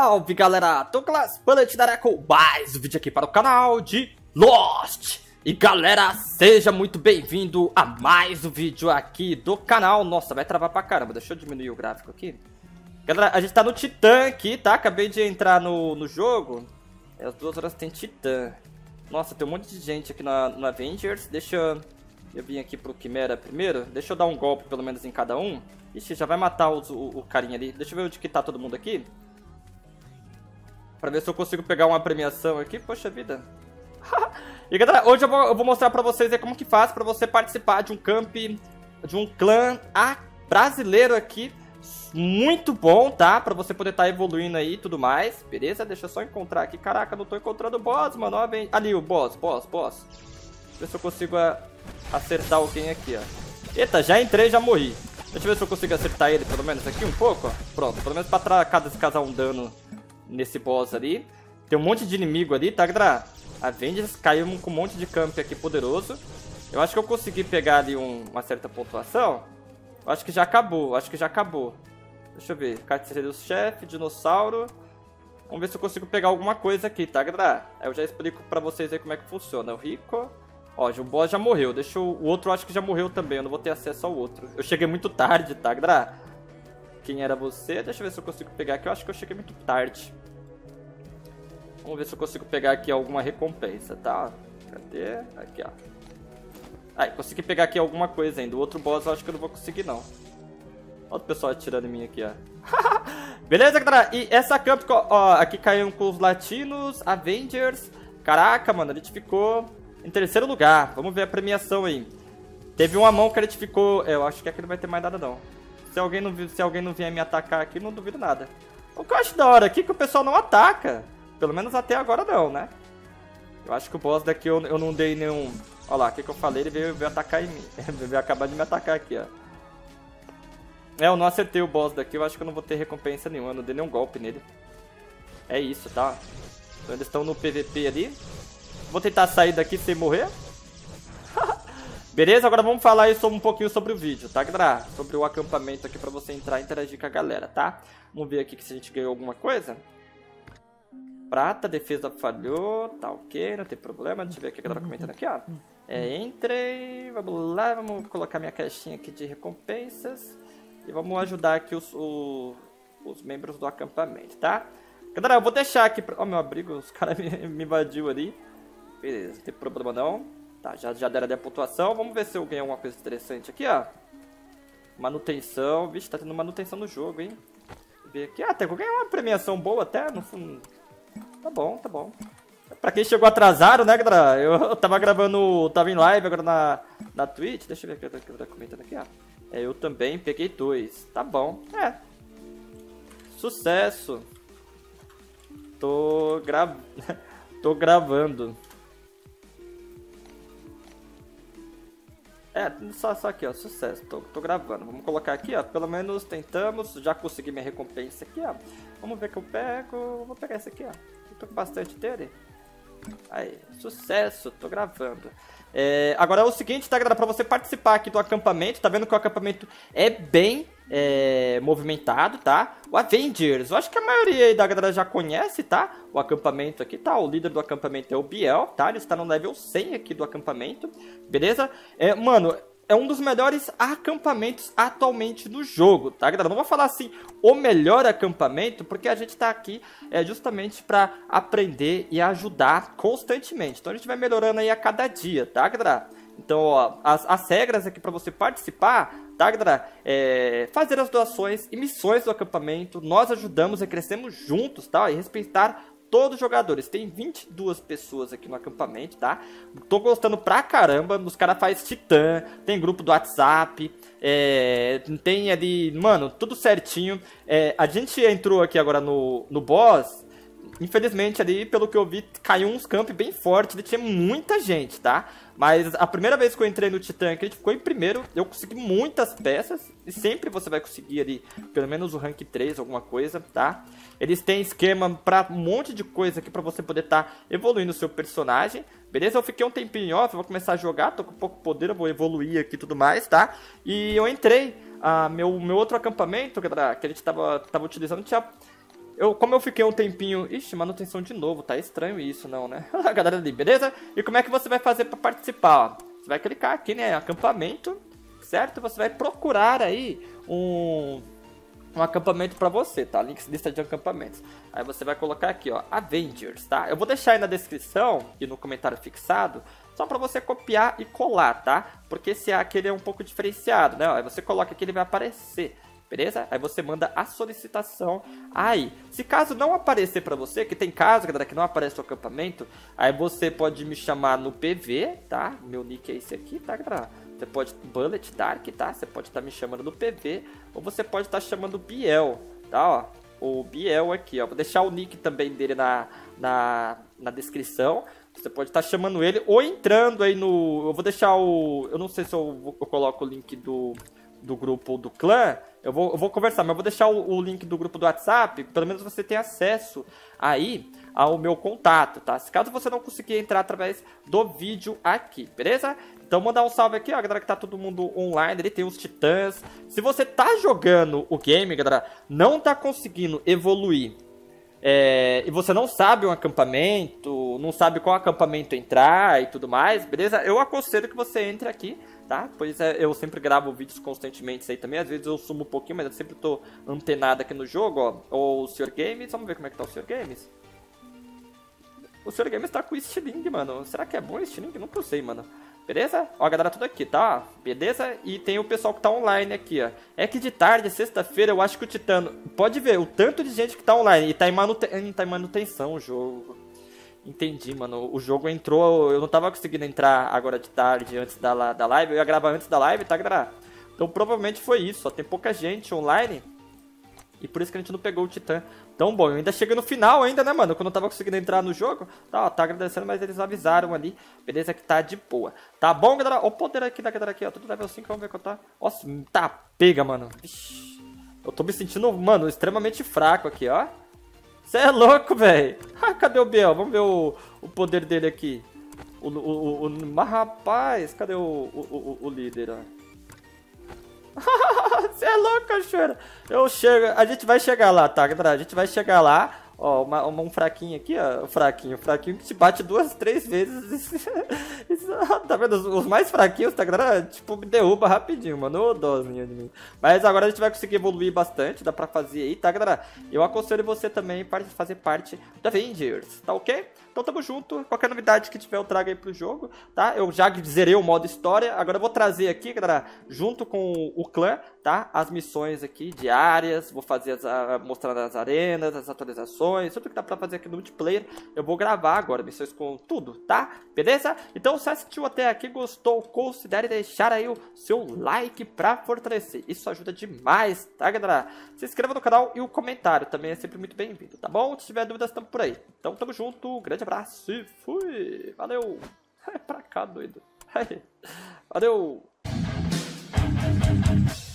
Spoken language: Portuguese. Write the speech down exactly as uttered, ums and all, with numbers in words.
Salve galera, Douglas Bullet dará com mais um vídeo aqui para o canal de Lost. E galera, seja muito bem-vindo a mais um vídeo aqui do canal. Nossa, vai travar pra caramba, deixa eu diminuir o gráfico aqui. Galera, a gente tá no Titã aqui, tá? Acabei de entrar no, no jogo. É, as duas horas tem Titã. Nossa, tem um monte de gente aqui na, no Avengers. Deixa eu, eu vir aqui pro Quimera primeiro. Deixa eu dar um golpe pelo menos em cada um. Ixi, já vai matar os, o, o carinha ali. Deixa eu ver onde que tá todo mundo aqui. Pra ver se eu consigo pegar uma premiação aqui. Poxa vida. E galera, hoje eu vou, eu vou mostrar pra vocês aí como que faz pra você participar de um camp, de um clã a, brasileiro aqui. Muito bom, tá? Pra você poder estar tá evoluindo aí e tudo mais. Beleza? Deixa eu só encontrar aqui. Caraca, não tô encontrando o boss, mano. Ó, vem... Ali, o boss, boss, boss. Ver se eu consigo a... acertar alguém aqui, ó. Eita, já entrei, já morri. Deixa eu ver se eu consigo acertar ele pelo menos aqui um pouco, ó. Pronto, pelo menos pra causar um dano nesse boss ali. Tem um monte de inimigo ali, tá, galera? Avengers caiu com um monte de camp aqui poderoso. Eu acho que eu consegui pegar ali um, uma certa pontuação. Eu acho que já acabou, acho que já acabou. Deixa eu ver, carteira do chefe, dinossauro. Vamos ver se eu consigo pegar alguma coisa aqui, tá, galera? Eu já explico pra vocês aí como é que funciona. O Rico... Ó, o boss já morreu. Deixa eu... O outro eu acho que já morreu também. Eu não vou ter acesso ao outro. Eu cheguei muito tarde, tá, galera? Quem era você? Deixa eu ver se eu consigo pegar aqui. Eu acho que eu cheguei muito tarde. Vamos ver se eu consigo pegar aqui alguma recompensa, tá? Cadê? Aqui, ó. Aí, consegui pegar aqui alguma coisa ainda. O outro boss eu acho que eu não vou conseguir, não. Olha o pessoal atirando em mim aqui, ó. Beleza, galera? E essa camp, ó, aqui caiu com os latinos, Avengers. Caraca, mano, a gente ficou... em terceiro lugar, vamos ver a premiação aí. Teve uma mão que a gente ficou... Eu acho que aqui não vai ter mais nada não. Se alguém não, se alguém não vier me atacar aqui, não duvido nada. O que eu acho da hora aqui é que o pessoal não ataca. Pelo menos até agora não, né? Eu acho que o boss daqui eu, eu não dei nenhum... Olha lá, o que, que eu falei, ele veio, veio atacar em mim. Ele veio acabar de me atacar aqui, ó. É, eu não acertei o boss daqui, eu acho que eu não vou ter recompensa nenhuma. Eu não dei nenhum golpe nele. É isso, tá? Então eles estão no P V P ali. Vou tentar sair daqui sem morrer. Beleza? Agora vamos falar aí sobre, um pouquinho sobre o vídeo, tá, galera? Sobre o acampamento aqui pra você entrar e interagir com a galera, tá? Vamos ver aqui se a gente ganhou alguma coisa. Prata, defesa falhou, tá ok, não tem problema. Deixa eu ver aqui a galera comentando aqui, ó. É, entrei, vamos lá, vamos colocar minha caixinha aqui de recompensas. E vamos ajudar aqui os, o, os membros do acampamento, tá? Galera, eu vou deixar aqui... Ó, oh, meu abrigo, os caras me, me invadiu ali. Beleza, não tem problema não. Tá, já, já deram ali a pontuação. Vamos ver se eu ganho alguma coisa interessante aqui, ó. Manutenção. Vixe, tá tendo manutenção no jogo, hein. Deixa eu ver aqui. Ah, até eu ganhei uma premiação boa até, no fundo. Tá bom, tá bom. Pra quem chegou atrasado, né, galera? Eu, eu tava gravando, tava em live agora na, na Twitch. Deixa eu ver o que eu tô comentando aqui, ó. É, eu também peguei dois. Tá bom, é. Sucesso. Tô gra... Tô gravando. É, só, só aqui, ó, sucesso, tô, tô gravando. Vamos colocar aqui, ó, pelo menos tentamos, já consegui minha recompensa aqui, ó. Vamos ver que eu pego, vou pegar esse aqui, ó. Eu tô com bastante dele. Aí, sucesso, tô gravando. É, agora é o seguinte, tá, galera, pra você participar aqui do acampamento, tá vendo que o acampamento é bem é, movimentado, tá? O Avengers, eu acho que a maioria aí da galera já conhece, tá? O acampamento aqui, tá? O líder do acampamento é o Biel, tá? Ele está no level cem aqui do acampamento, beleza? É, mano... É um dos melhores acampamentos atualmente no jogo, tá, galera? Não vou falar assim, o melhor acampamento, porque a gente tá aqui é, justamente pra aprender e ajudar constantemente. Então a gente vai melhorando aí a cada dia, tá, galera? Então, ó, as, as regras aqui pra você participar, tá, galera? É, fazer as doações e missões do acampamento. Nós ajudamos e crescemos juntos, tá? E respeitar todos os jogadores. Tem vinte e duas pessoas aqui no acampamento, tá? Tô gostando pra caramba. Os caras fazem Titã, tem grupo do WhatsApp, é, tem ali, mano, tudo certinho. É, a gente entrou aqui agora no, no boss. Infelizmente ali, pelo que eu vi, caiu uns camp bem fortes. Ele tinha muita gente, tá? Mas a primeira vez que eu entrei no Titã aqui, a gente ficou em primeiro. Eu consegui muitas peças. E sempre você vai conseguir ali, pelo menos o rank três, alguma coisa, tá? Eles têm esquema pra um monte de coisa aqui pra você poder estar tá evoluindo o seu personagem. Beleza? Eu fiquei um tempinho off, eu vou começar a jogar. Tô com pouco poder, eu vou evoluir aqui e tudo mais, tá? E eu entrei. Ah, meu, meu outro acampamento, que a gente tava, tava utilizando, tinha... Eu, como eu fiquei um tempinho... Ixi, manutenção de novo, tá estranho isso, não, né? A galera ali, beleza? E como é que você vai fazer pra participar, ó? Você vai clicar aqui, né, acampamento, certo? Você vai procurar aí um, um acampamento pra você, tá? Links, lista de acampamentos. Aí você vai colocar aqui, ó, Avengers, tá? Eu vou deixar aí na descrição e no comentário fixado, só pra você copiar e colar, tá? Porque esse aqui ele é um pouco diferenciado, né? Aí você coloca aqui, ele vai aparecer. Beleza? Aí você manda a solicitação aí. Se caso não aparecer pra você, que tem caso, galera, que não aparece o acampamento, aí você pode me chamar no P V, tá? Meu nick é esse aqui, tá, galera? Você pode, Bullet Dark, tá? Você pode estar tá me chamando no P V, ou você pode estar tá chamando o Biel, tá, ó? O Biel aqui, ó. Vou deixar o nick também dele na, na, na descrição. Você pode estar tá chamando ele, ou entrando aí no... Eu vou deixar o... Eu não sei se eu, eu coloco o link do... do grupo do clã, eu vou, eu vou conversar, mas eu vou deixar o, o link do grupo do WhatsApp, pelo menos você tem acesso aí ao meu contato, tá? Se caso você não conseguir entrar através do vídeo aqui, beleza? Então mandar um salve aqui, ó, galera, que tá todo mundo online, ele tem os titãs. Se você tá jogando o game, galera, não tá conseguindo evoluir, é, e você não sabe um acampamento, não sabe qual acampamento entrar e tudo mais, beleza? Eu aconselho que você entre aqui, tá? Pois é, eu sempre gravo vídeos constantemente aí também. Às vezes eu sumo um pouquinho, mas eu sempre tô antenado aqui no jogo, ó. Ou o senhor Games, vamos ver como é que tá o senhor Games. O senhor Games tá com o Stiling, mano. Será que é bom o Stiling? Nunca sei, mano. Beleza? Ó, a galera tudo aqui, tá? Beleza? E tem o pessoal que tá online aqui, ó. É que de tarde, sexta-feira, eu acho que o Titano... Pode ver, o tanto de gente que tá online. E tá em, manuten... tá em manutenção o jogo. Entendi, mano. O jogo entrou... Eu não tava conseguindo entrar agora de tarde, antes da, da live. Eu ia gravar antes da live, tá, galera? Então provavelmente foi isso, ó. Tem pouca gente online. E por isso que a gente não pegou o Titã. Então, bom, eu ainda cheguei no final ainda, né, mano? Quando eu tava conseguindo entrar no jogo. Tá, ó, tá agradecendo, mas eles avisaram ali. Beleza, que tá de boa. Tá bom, galera? Ó o poder aqui da galera aqui, ó. Tudo level cinco, vamos ver quanto tá. Nossa, tá pega, mano. Vixe. Eu tô me sentindo, mano, extremamente fraco aqui, ó. Você é louco, velho. Ah, cadê o Biel? Vamos ver o, o poder dele aqui. O, o, o, o, mas, rapaz, cadê o, o, o, o líder, ó? Você é louco, cachorro. Eu chego, a gente vai chegar lá, tá, galera? A gente vai chegar lá. Ó, uma, uma, um fraquinho aqui, ó. O fraquinho, o fraquinho que te bate duas, três vezes. Isso, tá vendo? Os, os mais fraquinhos, tá, galera? Tipo, me derruba rapidinho, mano. Ô, dózinha de mim. Mas agora a gente vai conseguir evoluir bastante. Dá pra fazer aí, tá, galera? Eu aconselho você também para fazer parte da Avengers, tá ok? Então tamo junto. Qualquer novidade que tiver eu trago aí pro jogo, tá? Eu já zerei o modo história. Agora eu vou trazer aqui, galera, junto com o clã, tá? As missões aqui diárias. Vou fazer as, a, mostrando as arenas, as atualizações. Tudo que dá pra fazer aqui no multiplayer, eu vou gravar agora, missões com tudo, tá? Beleza? Então, se assistiu até aqui, gostou, considere deixar aí o seu like pra fortalecer. Isso ajuda demais, tá, galera? Se inscreva no canal e o comentário também é sempre muito bem-vindo, tá bom? Se tiver dúvidas, tamo por aí. Então, tamo junto, grande abraço e fui! Valeu! É pra cá, doido. Valeu!